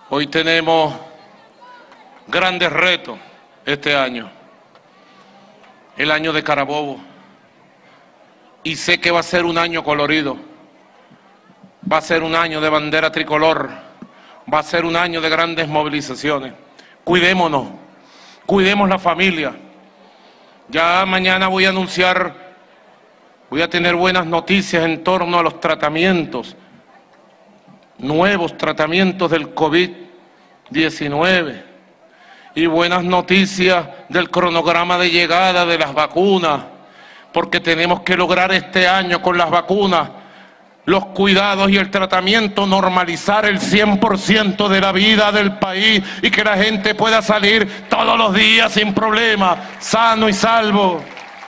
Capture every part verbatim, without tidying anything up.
Hoy tenemos grandes retos este año, el año de Carabobo, y sé que va a ser un año colorido, va a ser un año de bandera tricolor, va a ser un año de grandes movilizaciones. Cuidémonos, cuidemos la familia. Ya mañana voy a anunciar, voy a tener buenas noticias en torno a los tratamientos, nuevos tratamientos del COVID diecinueve y buenas noticias del cronograma de llegada de las vacunas, porque tenemos que lograr este año con las vacunas, los cuidados y el tratamiento, normalizar el cien por ciento de la vida del país y que la gente pueda salir todos los días sin problema, sano y salvo.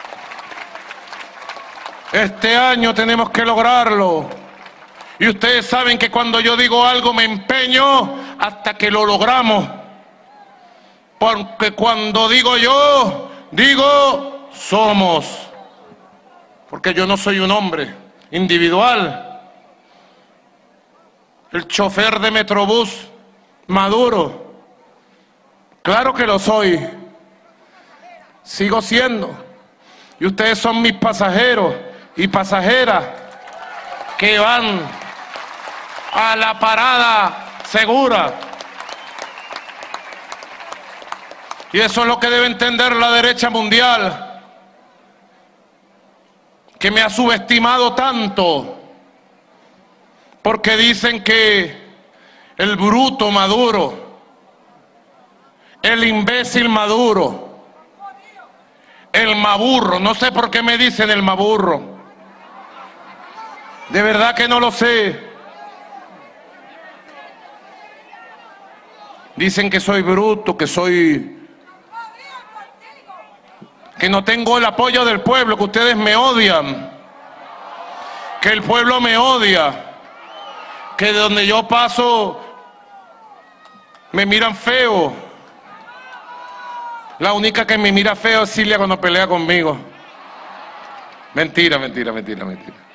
Este año tenemos que lograrlo. Y ustedes saben que cuando yo digo algo me empeño hasta que lo logramos. Porque cuando digo yo, digo somos. Porque yo no soy un hombre individual. El chofer de Metrobús, Maduro, claro que lo soy. Sigo siendo. Y ustedes son mis pasajeros y pasajeras que van a la parada segura. Y eso es lo que debe entender la derecha mundial, que me ha subestimado tanto, porque dicen que el bruto Maduro, el imbécil Maduro, el maburro, no sé por qué me dicen el maburro, de verdad que no lo sé. Dicen que soy bruto, que soy... que no tengo el apoyo del pueblo, que ustedes me odian, que el pueblo me odia, que de donde yo paso me miran feo. La única que me mira feo es Cilia cuando pelea conmigo. Mentira, mentira, mentira, mentira.